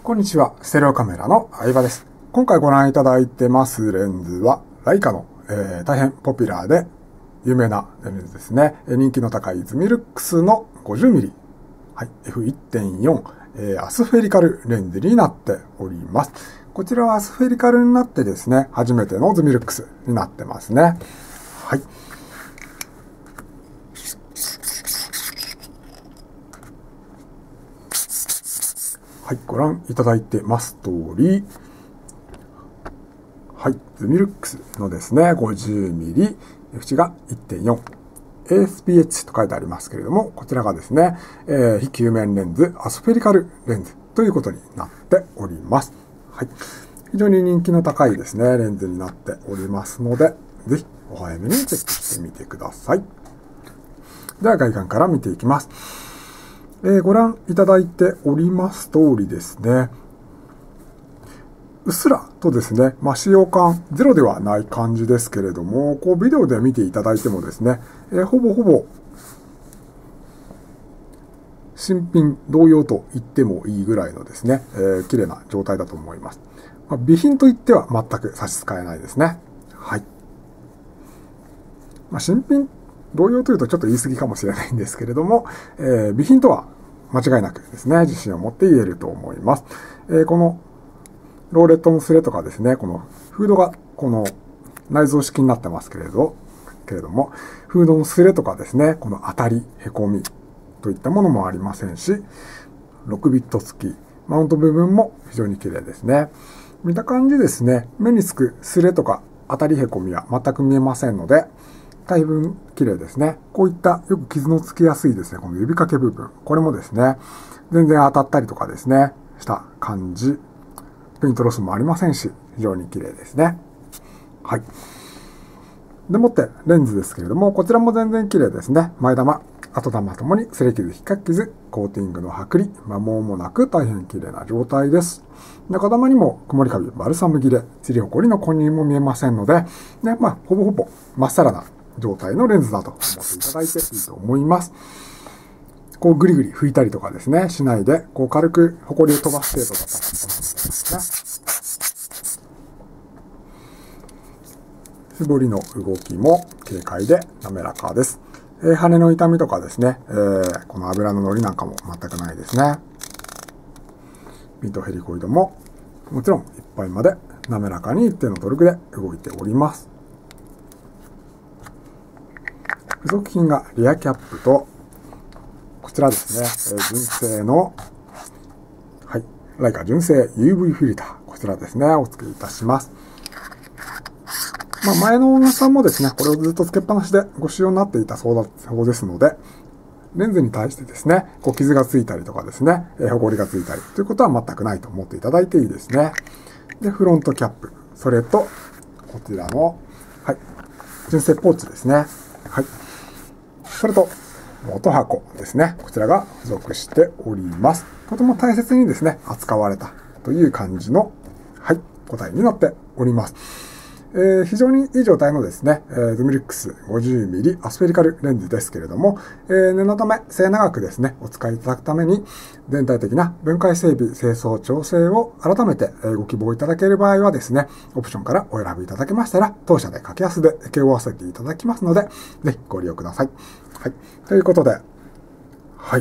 こんにちは、ステレオカメラの相葉です。今回ご覧いただいてますレンズは、ライカの、大変ポピュラーで有名なレンズですね。人気の高いズミルックスの 50mm、はい、F1.4、アスフェリカルレンズになっております。こちらはアスフェリカルになってですね、初めてのズミルックスになってますね。はい。はい、ご覧いただいてます通り、はい、ズミルックスのですね、50mm、縁が 1.4、ASPH と書いてありますけれども、こちらがですね、非球面レンズ、アスフェリカルレンズということになっております。はい、非常に人気の高いですね、レンズになっておりますので、ぜひお早めにチェックしてみてください。では外観から見ていきます。ご覧いただいております通りですね、うっすらとですね、使用感ゼロではない感じですけれども、ビデオで見ていただいてもですね、ほぼほぼ新品同様と言ってもいいぐらいのですね、綺麗な状態だと思います。備品といっては全く差し支えないですね。はい。新品同様というとちょっと言い過ぎかもしれないんですけれども、備品とは間違いなくですね、自信を持って言えると思います。このローレットのスレとかですね、このフードがこの内蔵式になってますけれども、フードのスレとかですね、この当たり、へこみといったものもありませんし、6ビット付き、マウント部分も非常に綺麗ですね。見た感じですね、目につくスレとか当たりへこみは全く見えませんので、大分綺麗ですね。こういったよく傷のつきやすいですね、この指掛け部分。これもですね、全然当たったりとかですね、した感じ。ペイントロスもありませんし、非常に綺麗ですね。はい。でもってレンズですけれども、こちらも全然綺麗ですね。前玉、後玉ともに擦れ傷、比較傷、コーティングの剥離、摩耗もなく大変綺麗な状態です。中玉にも曇りカビ、バルサム切れ、塵ほこりの混入も見えませんので、ね、ほぼほぼまっさらな状態のレンズだと思っていただいていいと思います。ぐりぐり拭いたりとかですね、しないで、軽くホコリを飛ばす程度だったらと思いますね。絞りの動きも軽快で滑らかです。羽の痛みとかですね、この油の乗りなんかも全くないですね。ピントヘリコイドももちろんいっぱいまで滑らかに一定のトルクで動いております。付属品がリアキャップと、こちらですね、純正の、はい、ライカ純正 UV フィルター。こちらですね、お付けいたします。前のオーナーさんもですね、これをずっとつけっぱなしでご使用になっていたそうですので、レンズに対してですね、傷がついたりとかですね、ほこりがついたりということは全くないと思っていただいていいですね。で、フロントキャップ。それと、こちらの、はい、純正ポーチですね。はい。それと、元箱ですね。こちらが付属しております。とても大切にですね、扱われたという感じの、はい、個体になっております。非常にいい状態のですね、ズミルックス 50mm アスフェリカルレンズですけれども、念のため末永くですね、お使いいただくために、全体的な分解整備、清掃、調整を改めてご希望いただける場合はですね、オプションからお選びいただけましたら、当社で格安で請け負わせていただきますので、ぜひご利用ください。はい。ということで、はい。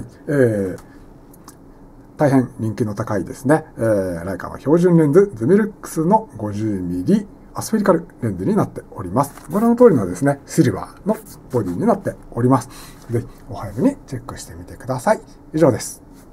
大変人気の高いですね、ライカの標準レンズ、ズミルックスの 50mmアスフェリカルレンズになっております。ご覧の通りのですね、シルバーのボディになっております。ぜひお早めにチェックしてみてください。以上です。